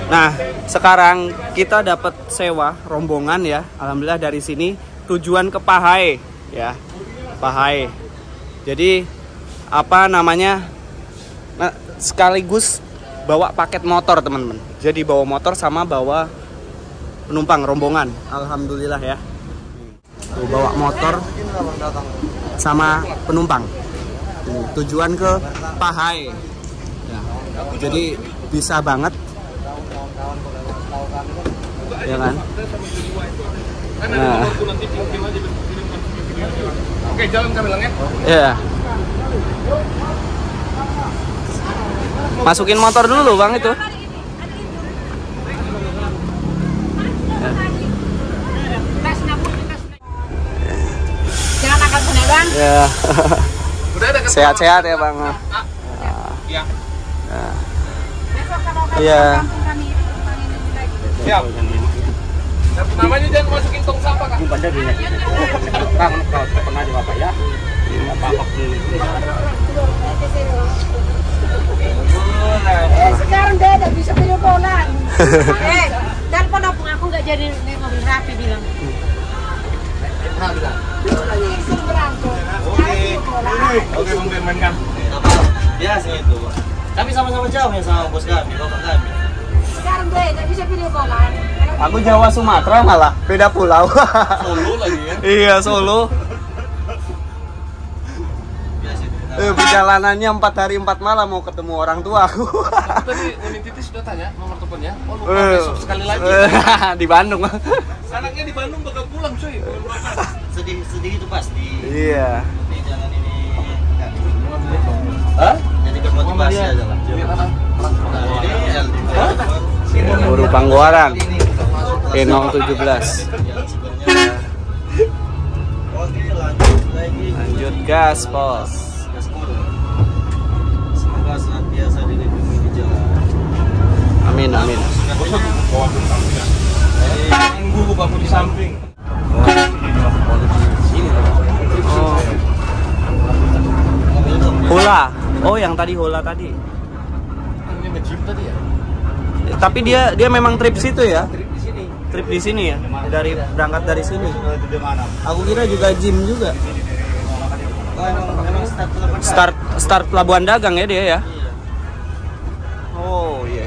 Nah, sekarang kita dapat sewa rombongan ya. Alhamdulillah dari sini tujuan ke Pahai ya. Pahai. Jadi apa namanya? Nah, sekaligus bawa paket motor, teman-teman. Jadi bawa motor sama bawa penumpang rombongan. Alhamdulillah ya. Tuh, bawa motor sama penumpang. Tujuan ke Pahai. Ya. Jadi bisa banget. Ya kan? Nah. Oke, jalan kami lang ya. Iya. Masukin motor dulu Bang itu. Jangan angkat bener Bang. Ya. Sehat-sehat ya Bang. Iya. Besok kalau kamu Iya. kampung kami itu Bang ini lagi. Siap. Namanya jangan masukin tong sampah Kak. Pada dia. Kang kalau pernah di Bapak ya. Apa-apa Sekarang dia udah bisa video callan. Telepon aku nggak jadi naik mobil rapi bilang. Oke, Bang Firman kan. biasa itu. Kami sama-sama jauh ya sama bos kami, bapak kami. Sekarang dia nggak bisa video callan. Aku Jawa Sumatera malah, beda pulau. Solo lagi ya. Iya, Solo. Perjalanannya 4 hari 4 malam mau ketemu orang tua aku. Tadi Uni Titi sudah tanya nomor teleponnya. Oh, lupa besok sekali lagi. Di Bandung. Anaknya di Bandung bakal pulang cuy. Sedih itu pasti. Iya. Di jalan ini. Hah? Jadi bermotivasi aja lah. Buru Panggoran. E017. Lanjut gas, Bos. Semoga senantiasa dilindungi di jalan. Amin, amin. Minggu kamu di samping. Oh. Hula. Oh, yang tadi Hula tadi. Ini nge-gym tadi ya? Tapi dia memang trip situ ya. Trip di sini. Trip di sini ya. Berangkat dari sini. Aku kira juga gym juga. Memang Start Pelabuhan Dagang ya dia ya. Oh, iya.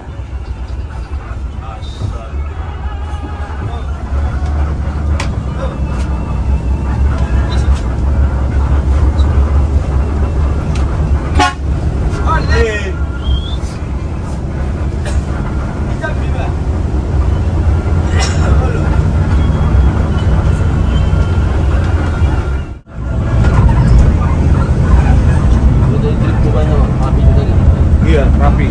Iya, rapi.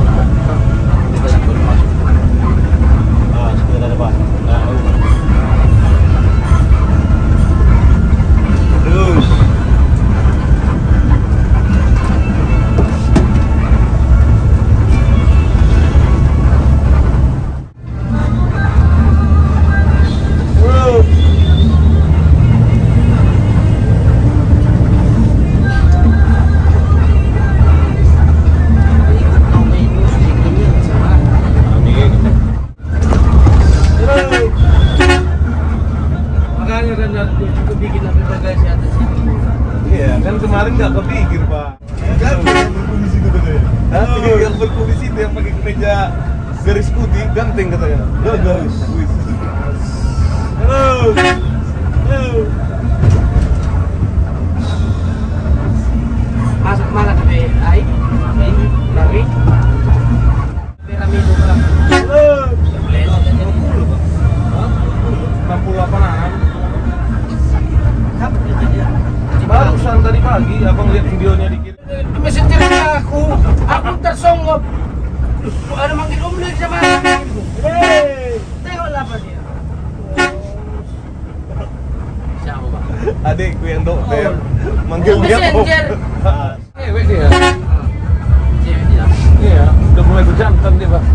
Terus. Makanya kan aku bikin apa bagasi atas ini. Iya, kan kemarin nggak kepikir Pak. Kan yang berkumis itu katanya. Yang berkumis itu yang pakai kemeja garis putih, ganteng katanya. Garis. Halo. Halo. Masuk mana ke AI? Lari. Piramid berapa? Halo. 68-an. Barusan tadi pagi abang lihat videonya dikit. Messenger aku tersonggok. Ada manggil Om Lir sama aku. Tengoklah apa dia. Siapa Bang? Adikku yang dokter manggil dia Om. Messenger. Cewek dia. Cewek dia. Iya, udah mulai berjantan dia, Pak.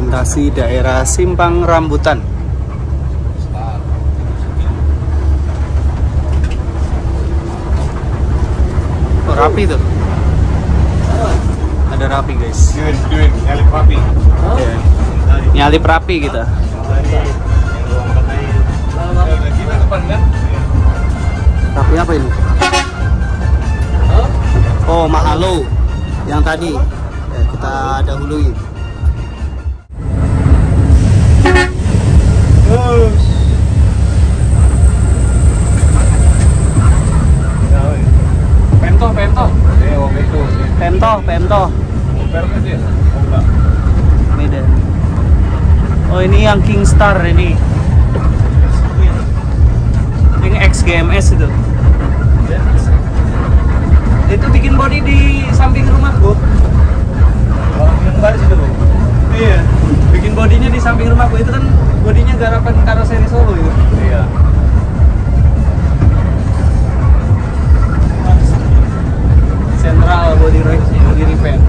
melintasi daerah Simpang Rambutan. Oh, rapi tuh. Ada rapi guys. Duit, nyalip rapi. Ya. Nyalip rapi kita. Kita depan kan? Rapi apa ini? Oh, Mahalo yang tadi. Ya, kita dahului. Pemto. Medan. Oh, ini yang Kingstar ini. Ini XGMS itu. Itu bikin body di samping rumahku. Iya. Bikin bodinya di samping rumahku itu kan bodinya garapan Karoseri Solo itu. Iya. Central body repair.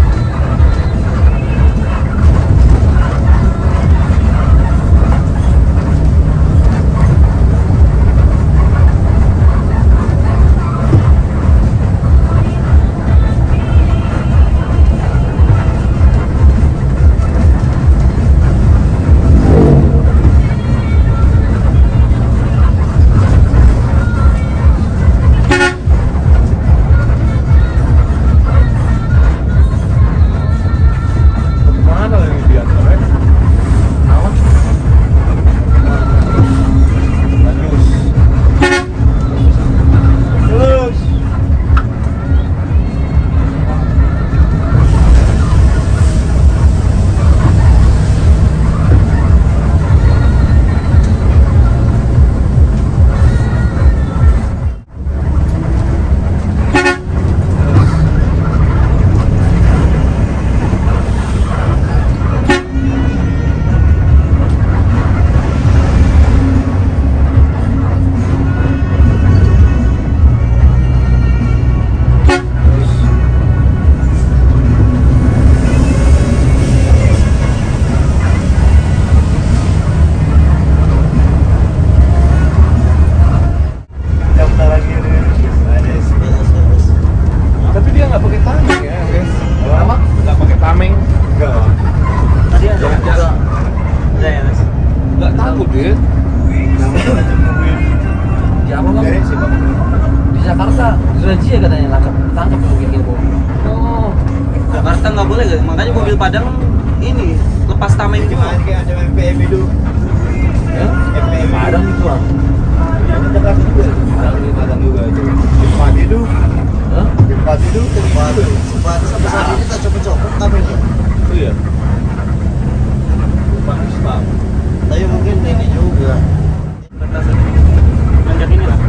Razia katanya tangkap mobil Bo. Oh, Jakarta nggak boleh gak? Makanya mobil Padang ini lepas tameng juga. Kayak ada MPM itu. Padang itu ah. Yang Jakarta juga. Padang juga itu. Cepat itu. Cepat itu. Cepat sampai saat ini tak copot-copot kabelnya. Iya. Bagus Pak. Tapi mungkin ini juga. Lanjut ini lah.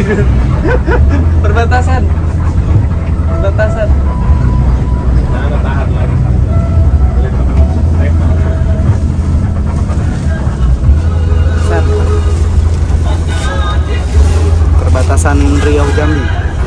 Perbatasan. Perbatasan. Nah, tahan lagi. Set. Perbatasan Riau Jambi.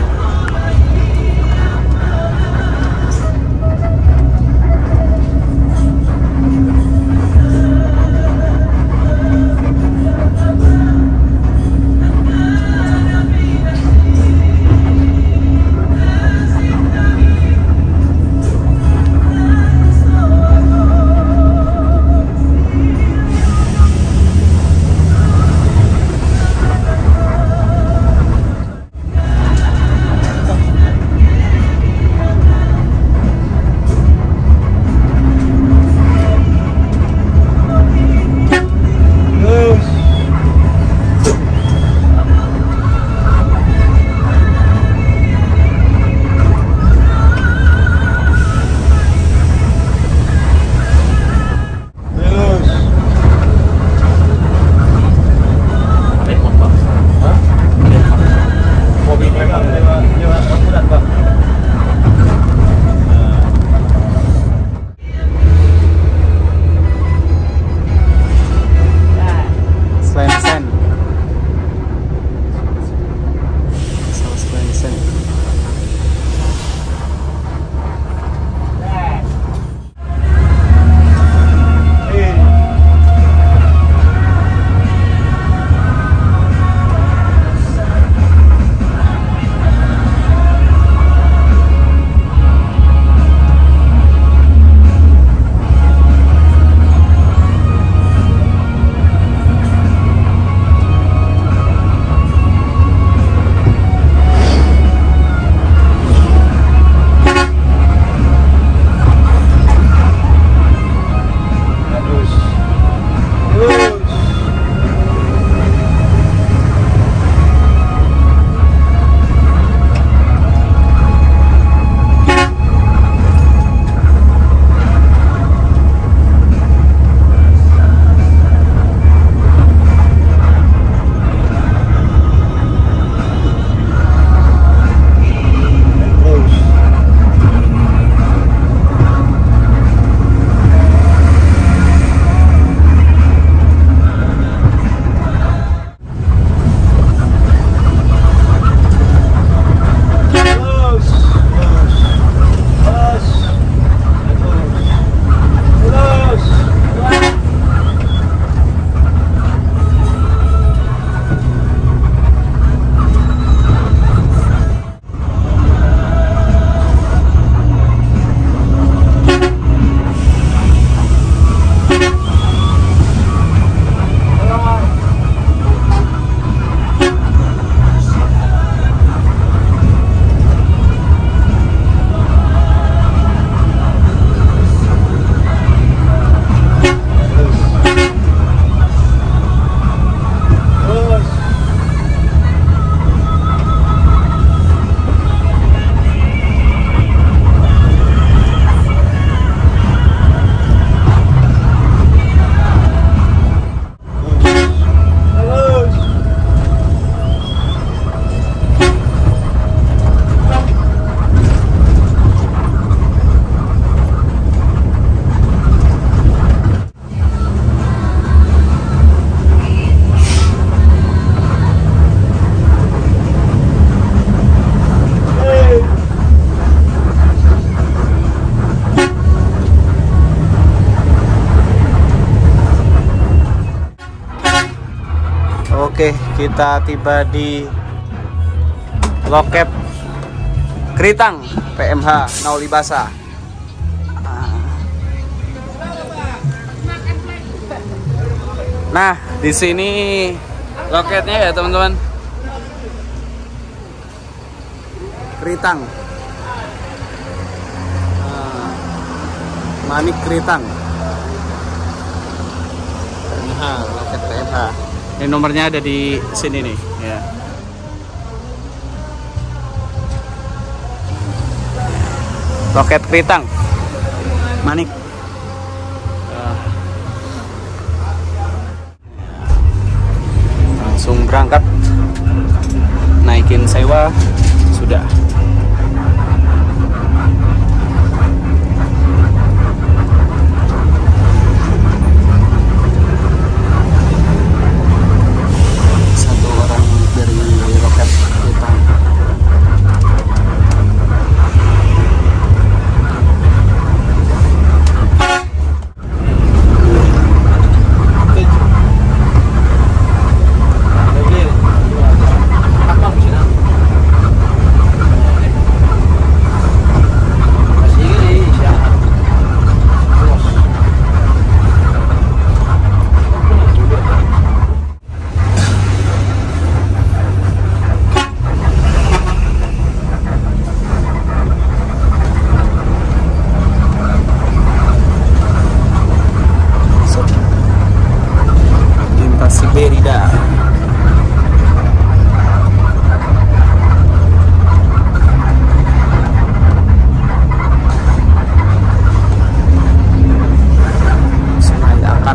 Oke, kita tiba di loket Kritang PMH Naulibasa. Nah, di sini loketnya ya teman-teman. Kritang. Manik Kritang. PMH, loket PMH. Ini nomornya ada di sini nih, ya. Loket Kritang, Manik. Langsung berangkat naikin sewa sudah. Satu orang dari roket hitam. Siberida. Sungai Akar.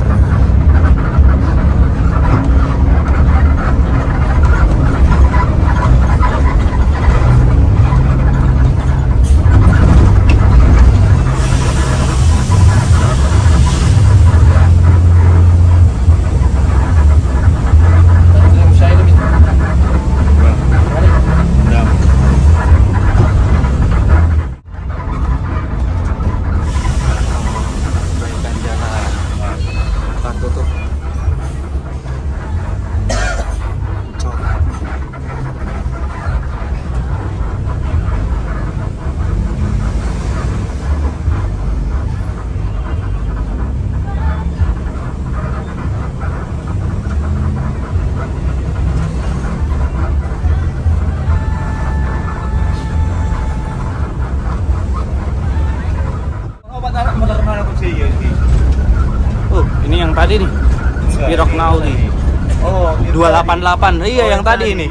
Ini yang tadi nih, Spirok Nauli. Oh, 288. Iya, yang tadi ini.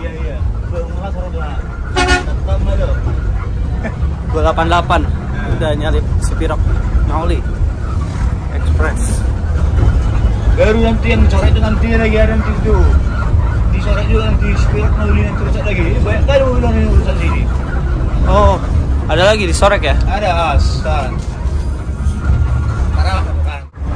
288. Udah nyalip Spirok Nauli Express. Baru nanti yang coret itu nanti lagi ada nanti itu. Dicoret juga nanti Spirok Nauli nanti rusak lagi. Banyak kali ulang yang urusan sini. Oh, ada lagi disorek ya? Ada asal. Parah kan.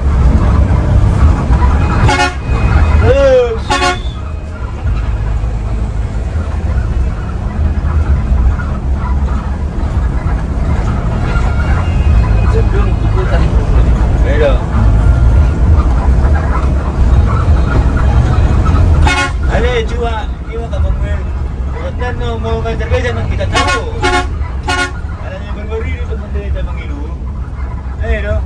Mau ngajar gajah kita tahu. Ada yang berberi di teman kita mengilu. Dong.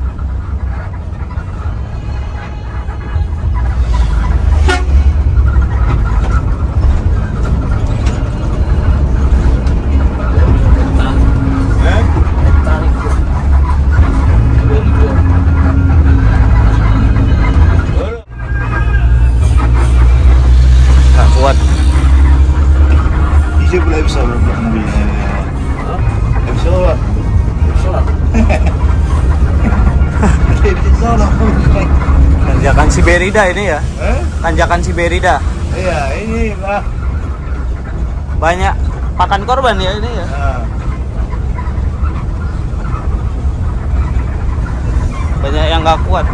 Nggak kuat. Dia pula bisa berbuat mobilnya. Episode. Tanjakan Siberida ini ya? Tanjakan Siberida. Iya, ini lah. Banyak pakan korban ya ini ya? Banyak yang nggak kuat.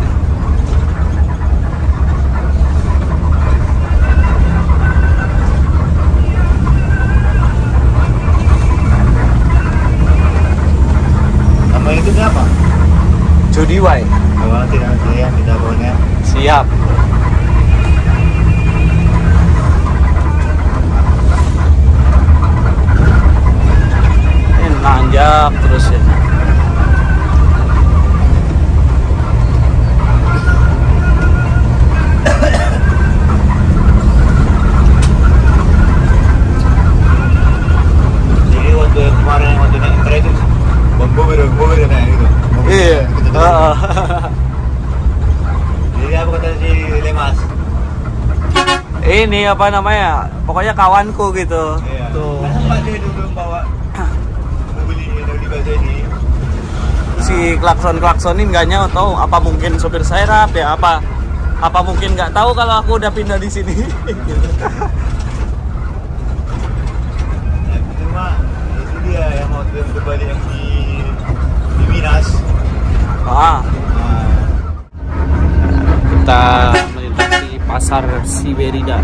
Nama itu siapa? Jody Wai. Oh, nanti yang kita bawanya. Siap. Ini nanjak terus ya. Jadi waktu kemarin waktu naik kereta itu bom naik itu. Iya. Jadi apa kata si Lemas? Ini apa namanya? Pokoknya kawanku gitu. Iya. Tuh. Kan sempat dia dulu bawa mobil ini dari bahasa ini. Si klaksonin nggak tahu apa mungkin sopir serap ya apa mungkin nggak tahu kalau aku udah pindah di sini. dan kembali yang di Minas. Ah. Kita melintasi pasar Siberida.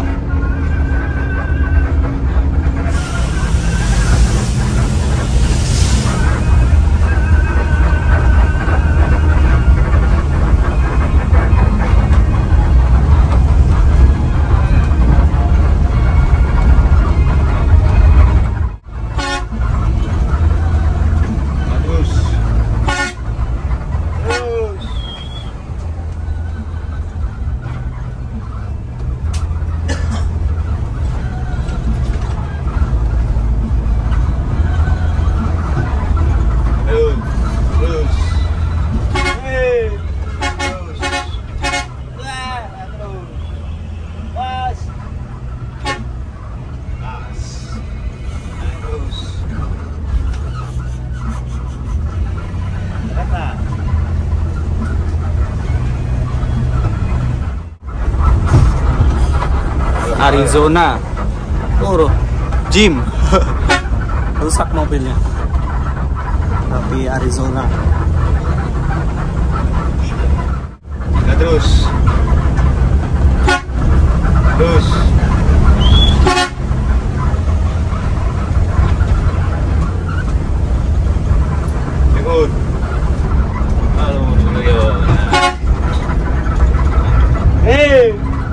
Arizona. Jim. Rusak mobilnya. Tapi Arizona. Nah, terus. Ikut. Halo, Suryo. Hey.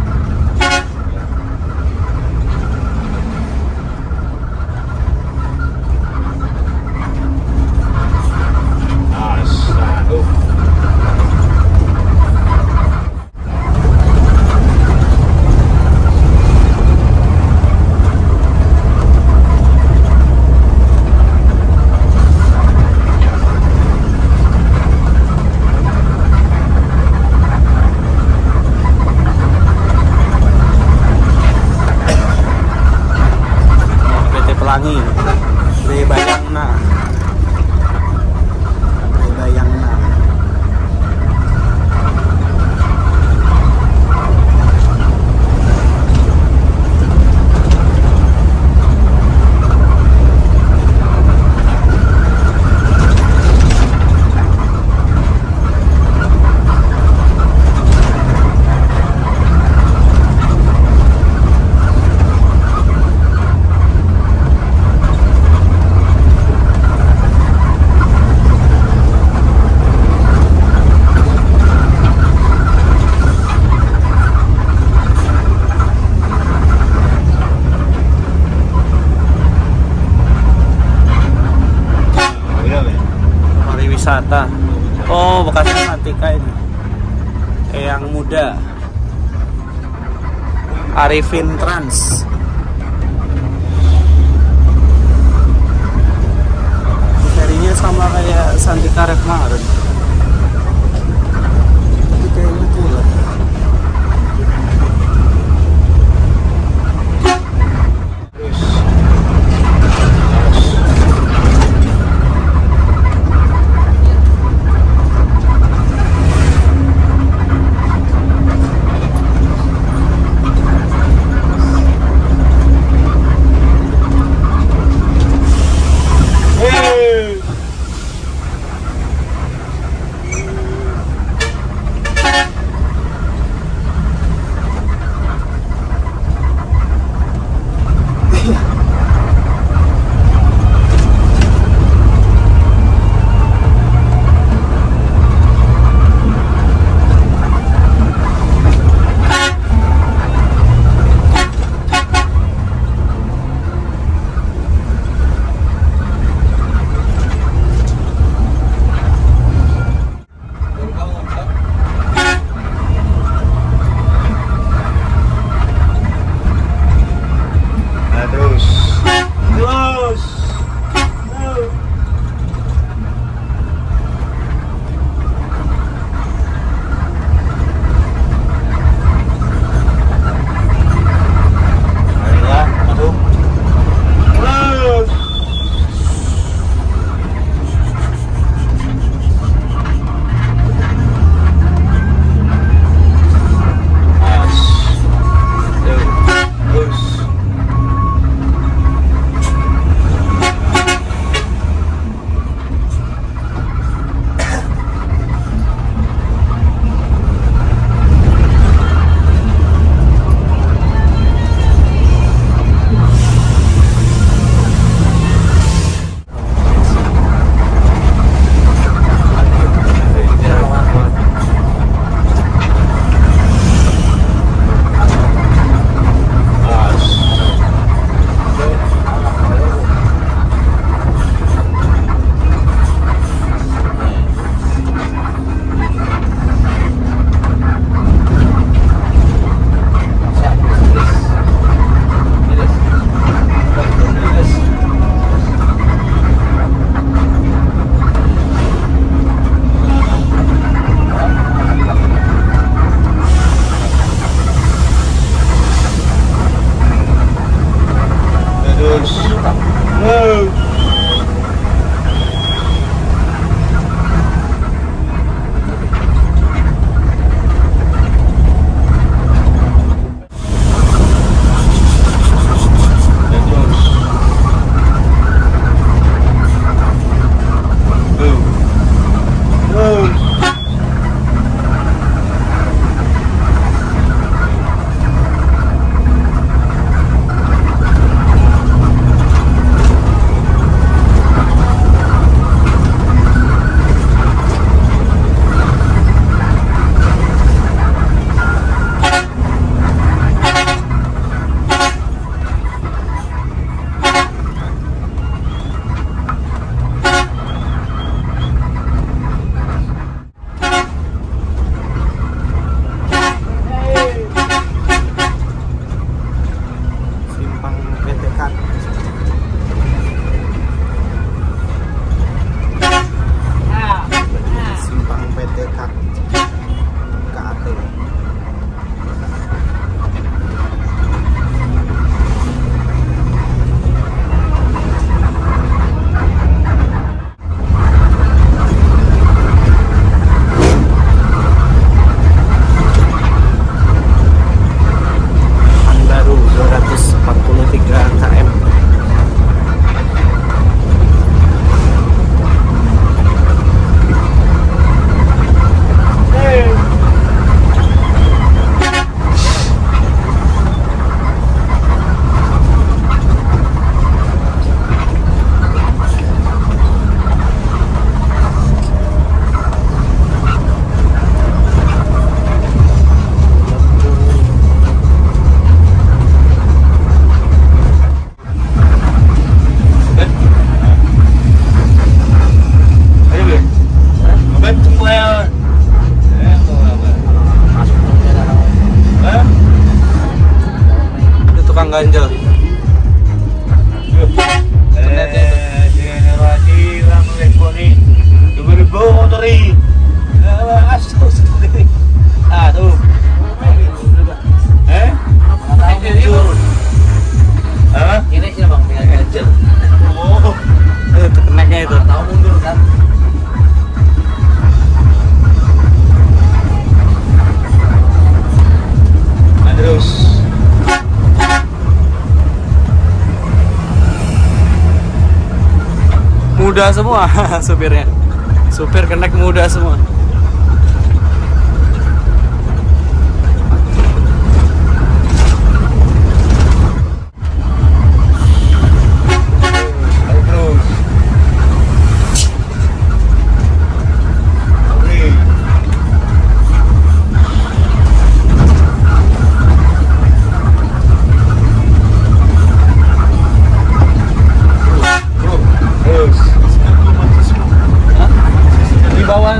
Pelangi Bayangna. Wisata. Oh, bekasnya Santika ini. Yang muda. Arifin Trans. Serinya sama kayak Santika kemarin. Tapi kayaknya kurang. ganjel. Generasi melekoni 2000 motori. Asus sendiri. Tuh. Ini sih bang, tinggal ganjel. Oh. Itu keneknya itu. Tahu mundur kan? Terus. Muda semua supirnya. Supir kenek muda semua. Di bawah.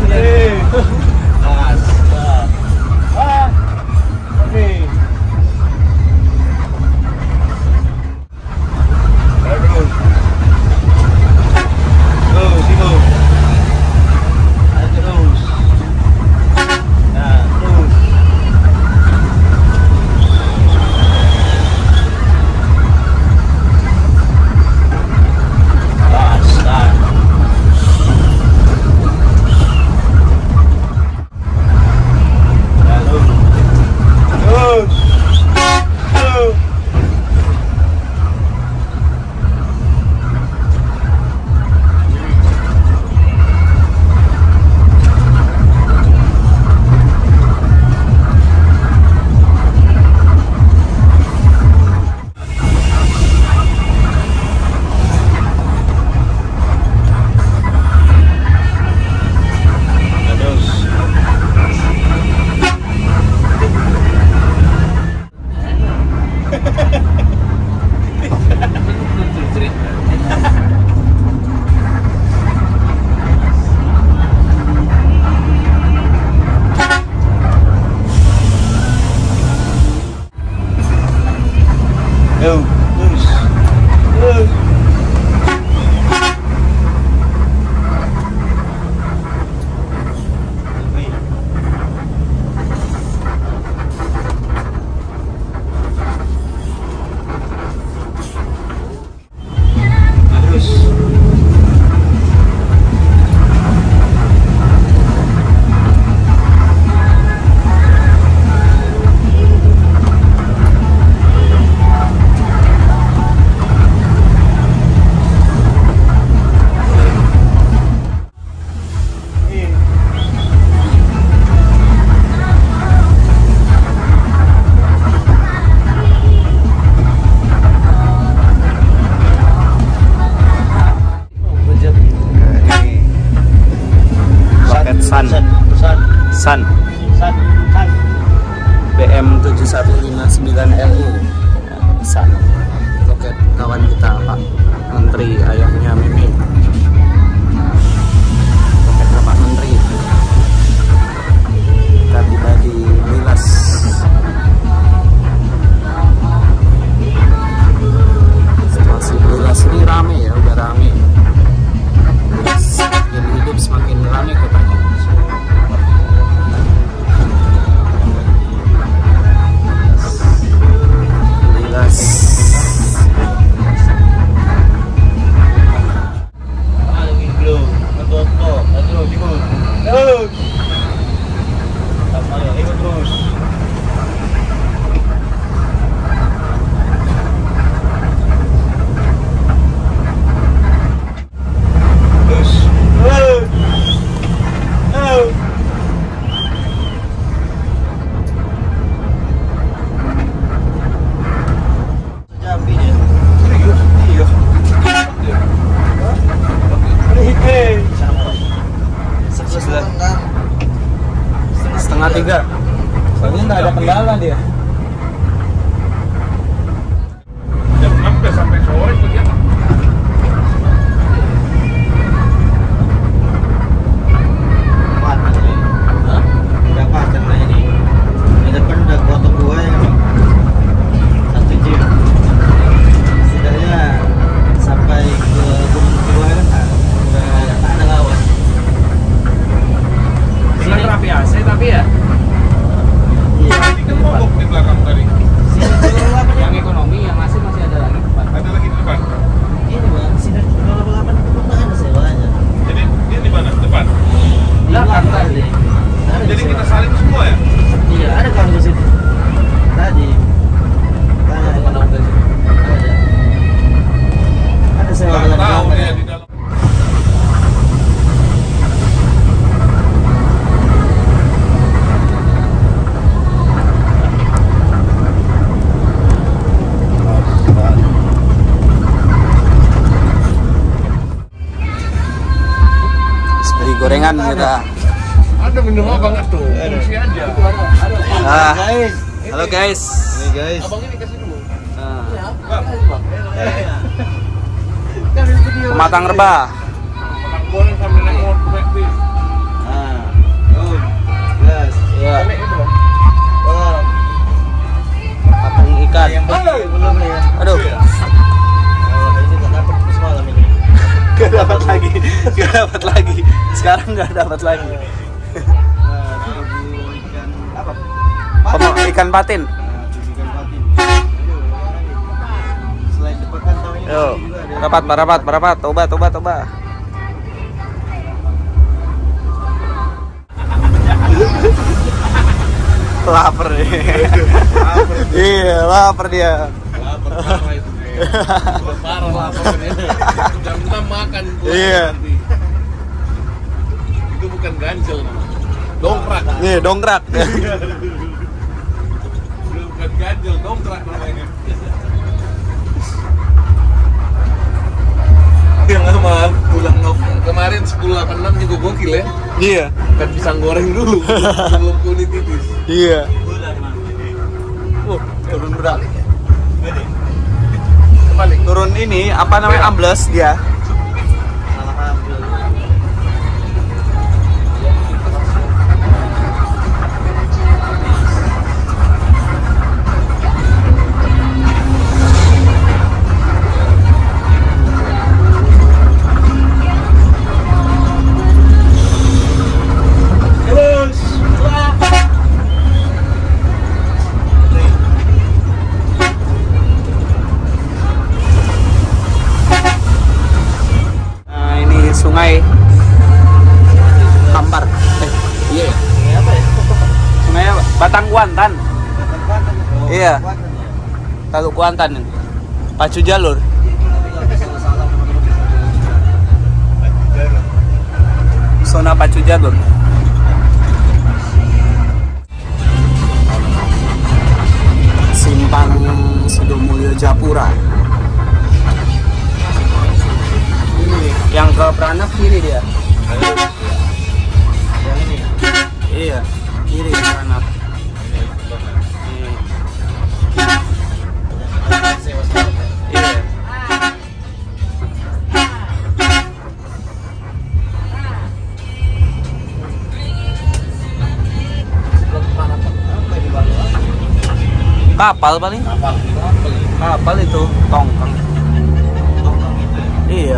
Sun BM 7159LU Sun. Oke, kawan kita Pak Menteri, ayahnya Mimi. Oke, Pak Menteri. Kita tiba di Lilas. Situasi Lilas ini rame ya, udah rame. Lilas semakin hidup semakin rame kotanya. Setengah 3. Soalnya nggak ada kendala dia. Jam 6 udah sampai sore kegiatan. Udah pas namanya nih. Di depan udah gotong 2 ya. 1 jam. tapi ya Ini kan mogok di belakang tadi. yang ekonomi, yang masih ada lagi depan. Ada lagi di depan. Ini bang, sini 28 itu nggak ada sewanya. Jadi dia di mana? Depan. Belakang tadi. Jadi kita saling semua ya? Iya, ada kalau di situ. Tadi. Ada penuh dari situ. Ada sewa Nggak dalam tahu kamar. dia di dalam. Beli gorengan kita. Ada minum apa nggak tuh? Fungsi aja. Ah, Guys, halo guys. ini guys. Abang ini kasih dulu. Ah, Bang, pematang rebah. makan goreng sambil naik motor bis. Ah, oh, gas. Ya, Oh, patang ikan. yang belum ya. Aduh, Oh, ini nggak dapat semalam ini. gak dapat lagi, gak dapat lagi. Sekarang gak dapat lagi. Nah, tunggu ikan apa? Ikan patin. Nah, ikan patin. Selain depan kan tahun ini Yo, juga ada. rapat. Toba. Lapar nih. Iya, lapar dia. Lapar parah itu dia. Udah parah lapar ini. Jam 6 makan gua Iya. nanti. Itu bukan ganjel namanya. Dongkrak. Nih, dongkrak. Bukan ganjel, dongkrak namanya. Yang sama pulang kemarin 1086 juga gokil ya. Iya, Kan pisang goreng dulu sebelum kulit tipis. iya. Turun berat. Kembali. Turun ini apa namanya, ambles dia. Alhamdulillah. Nah, ini sungai Kampar. Iya. Ini apa ya? Sungai Batang Kuantan. Kuantan. Oh, Iya. Kuantan ya. Kalau Kuantan ini. Pacu jalur. Salah-salah Zona pacu jalur. Simpang Sidomulyo Japura. Ini yang ke Pranap kiri dia. yang ini. Iya, kiri Pranap. Sewa semalam ya. Iya. Apa di bawah? Kapal paling. Kapal itu tongkang. Tongkang itu ya. Iya.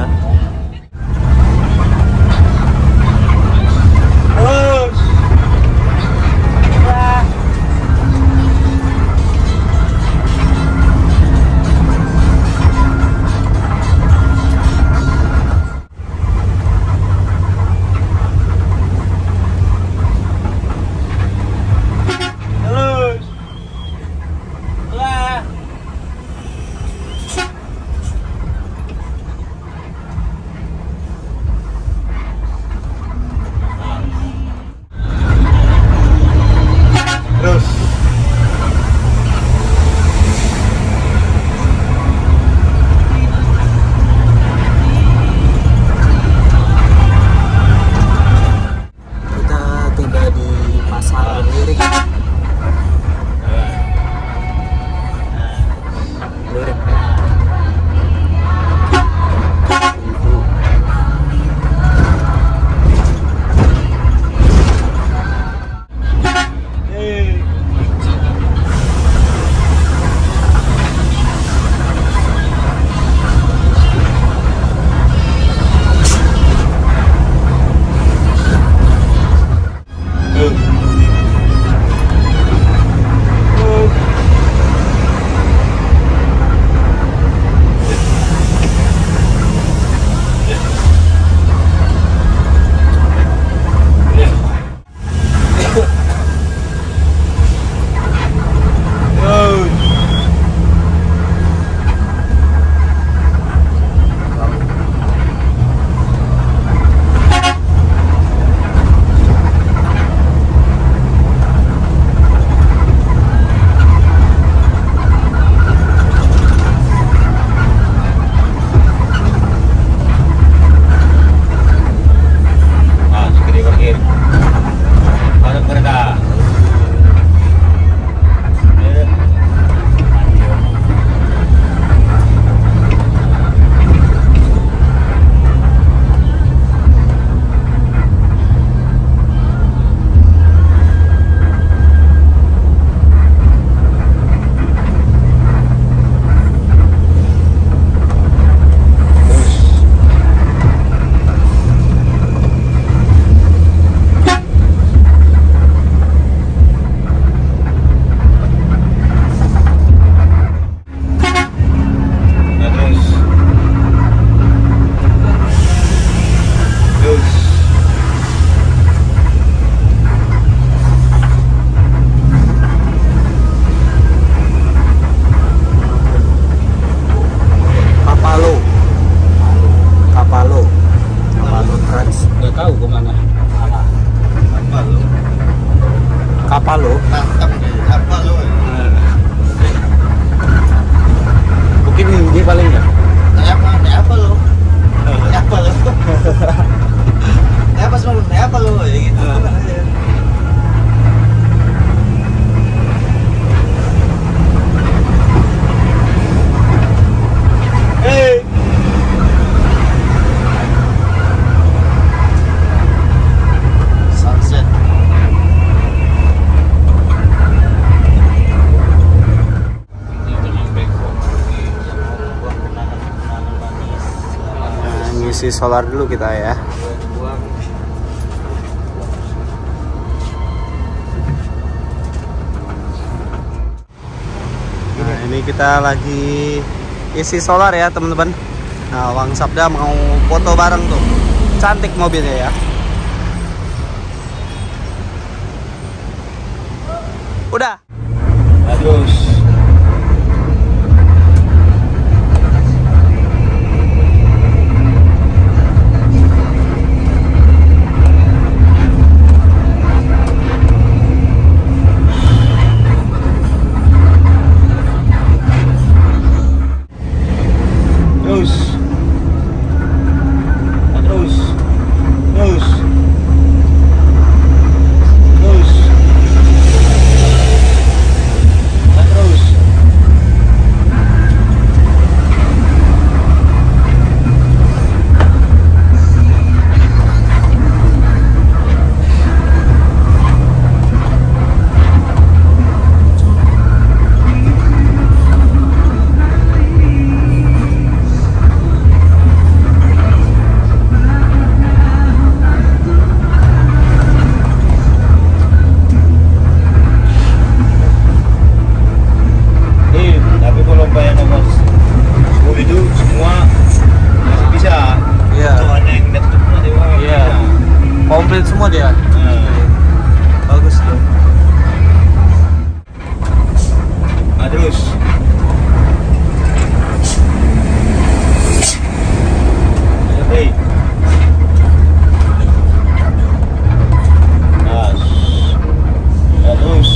kapal lo. Mantap nih. Apa lo? Mungkin hindi paling ya. Apa lo? Apa lo? Apa semua? Apa lo? Ya gitu. Hey. Sunset. Nah, ngisi solar dulu kita ya. Nah, ini kita lagi isi solar ya teman-teman. Nah, Bang Sabda mau foto bareng tuh. Cantik mobilnya ya. Udah. Terus. Komplit semua dia. Bagus tuh. Nah, terus. Hey. Nah, terus.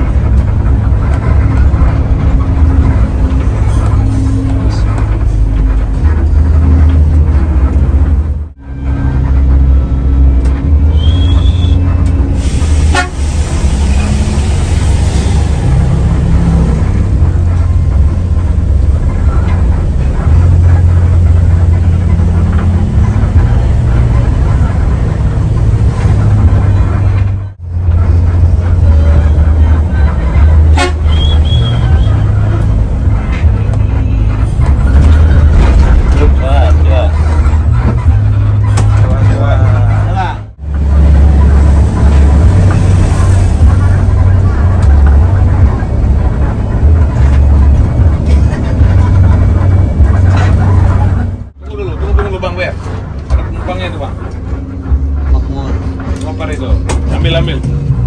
Ambil.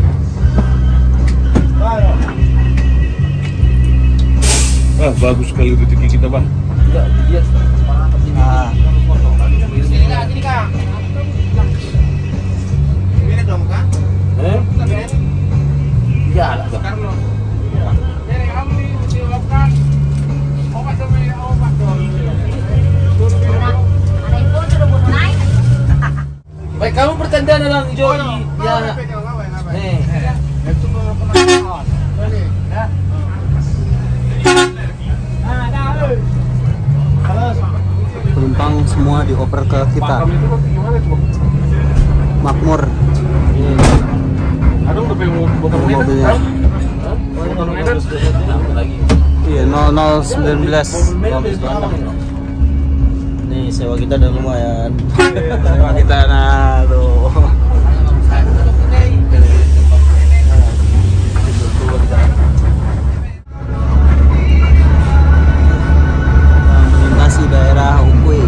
Wah, bagus sekali rezeki kita, Bang. Enggak, dia semangat ini. Sini Kak. Ini dong, Kak. Iya, lah. Carlo. Dari kami silakan. Obat demi obat dong. Ada info sudah bunuh naik. Baik, kamu pertanda dalam hijau ini. Ya. Nih. Itu mau penonton. Ya. Penumpang semua dioper ke kita. Makmur. Mobilnya. Iya, 0019. Nih sewa kita udah lumayan. Sewa kita nah tuh. Melintasi daerah Ukui.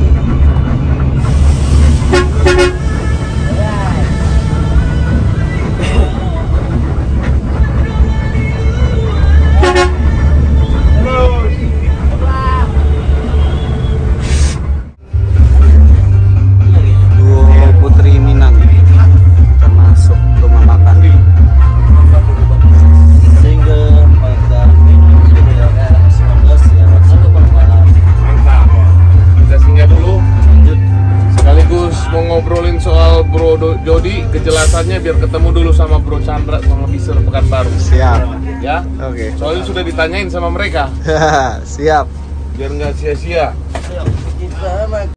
Duo Putri Minang. alasannya biar ketemu dulu sama Bro Chandra sama Mister Pekanbaru. Siap. Ya. Oke. Soalnya sudah ditanyain sama mereka. Siap. Biar nggak sia-sia.